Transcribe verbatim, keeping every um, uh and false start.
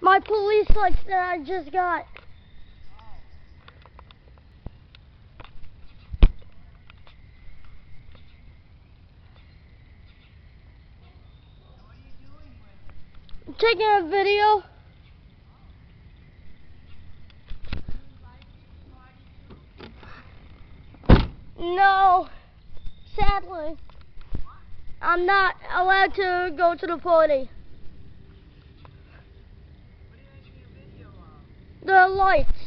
My police lights that I just got. I'm taking a video. No, sadly, I'm not allowed to go to the party. The lights.